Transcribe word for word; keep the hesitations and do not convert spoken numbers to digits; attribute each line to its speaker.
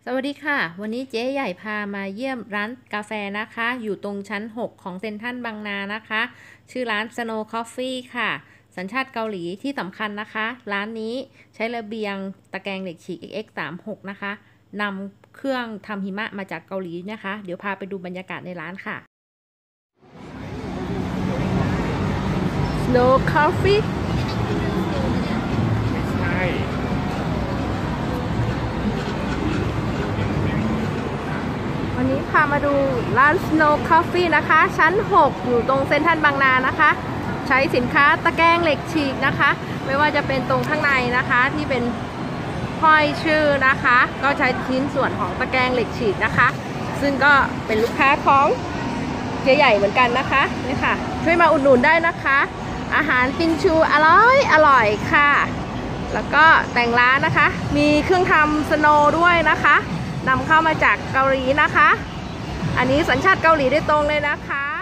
Speaker 1: สวัสดีค่ะวันนี้เจ๊ใหญ่พามาเยี่ยมร้านกาแฟนะคะอยู่ตรงชั้นหกของเซ็นทรัลบางนานะคะชื่อร้าน Snow Coffee ค่ะสัญชาติเกาหลีที่สำคัญนะคะร้านนี้ใช้ระเบียงตะแกรงเหล็กฉีก เอ็กซ์ เอ็กซ์ สามสิบหก นะคะนำเครื่องทำหิมะมาจากเกาหลีนะคะเดี๋ยวพาไปดูบรรยากาศในร้านค่ะ Snow Coffee
Speaker 2: ใช่
Speaker 1: วันนี้พามาดูร้าน Snow Coffee นะคะชั้นหกอยู่ตรงเซ็นทรัลบางนานะคะใช้สินค้าตะแกรงเหล็กฉีกนะคะไม่ว่าจะเป็นตรงข้างในนะคะที่เป็นห้อยชื่อนะคะก็ใช้ชิ้นส่วนของตะแกรงเหล็กฉีกนะคะซึ่งก็เป็นลูกค้าของเจ๊ใหญ่เหมือนกันนะคะนี่ค่ะช่วยมาอุดหนุนได้นะคะอาหารกินชูอร่อยอร่อยค่ะแล้วก็แต่งร้านนะคะมีเครื่องทำสโนว์ด้วยนะคะนำเข้ามาจากเกาหลีนะคะอันนี้สัญชาติเกาหลีได้ตรงเลยนะคะ